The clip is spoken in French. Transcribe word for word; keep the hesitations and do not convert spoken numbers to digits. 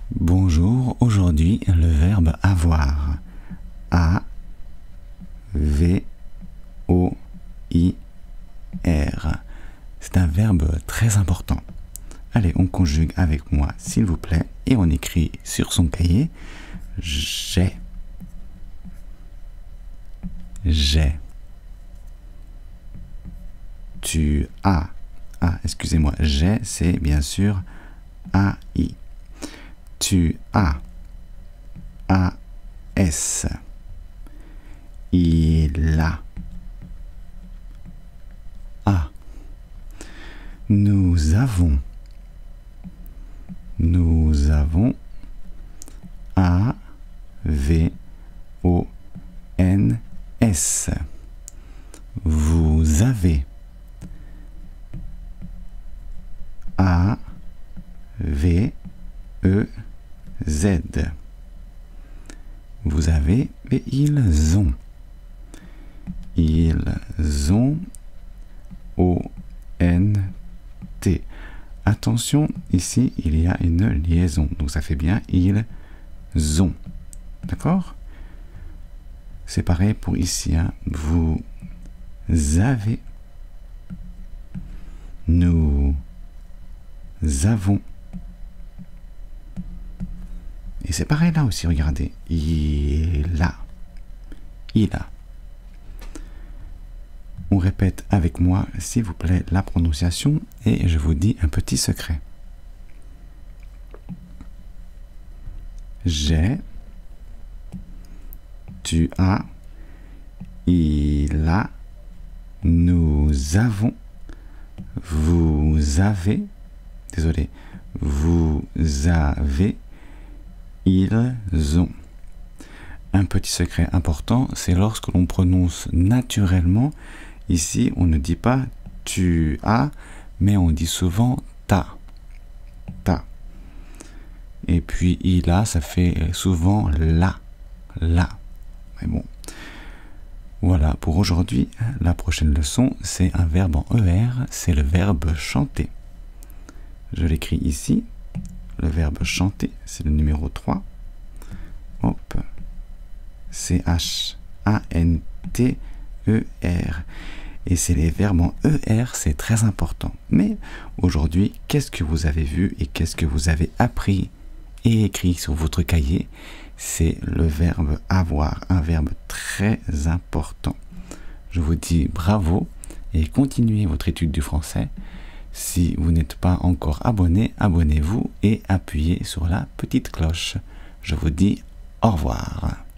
Bonjour, aujourd'hui le verbe avoir. A, V, O, I, R. C'est un verbe très important. Allez, on conjugue avec moi, s'il vous plaît, et on écrit sur son cahier j'ai. J'ai. Tu as. Ah, excusez-moi, j'ai, c'est bien sûr A I. Tu as. A S. Il a. A. Nous avons. Nous avons. A V O N S. Vous avez. A V E Z. Vous avez et ils ont. Ils ont. O N T. Attention, ici il y a une liaison, donc ça fait bien ils ont. D'accord? C'est pareil pour ici. Hein. Vous avez. Nous avons. Et c'est pareil là aussi, regardez. Il a. Il a. On répète avec moi, s'il vous plaît, la prononciation et je vous dis un petit secret. J'ai. Tu as. Il a. Nous avons. Vous avez. Désolé. Vous avez. Ils ont. Un petit secret important, c'est lorsque l'on prononce naturellement. Ici, on ne dit pas tu as, mais on dit souvent ta. Ta. Et puis il a, ça fait souvent la. La. Mais bon. Voilà pour aujourd'hui. La prochaine leçon, c'est un verbe en E R, c'est le verbe chanter. Je l'écris ici. Le verbe chanter, c'est le numéro trois. Hop. C H A N T E R. Et c'est les verbes en E R, c'est très important. Mais aujourd'hui, qu'est-ce que vous avez vu et qu'est-ce que vous avez appris et écrit sur votre cahier? C'est le verbe avoir, un verbe très important. Je vous dis bravo et continuez votre étude du français. Si vous n'êtes pas encore abonné, abonnez-vous et appuyez sur la petite cloche. Je vous dis au revoir.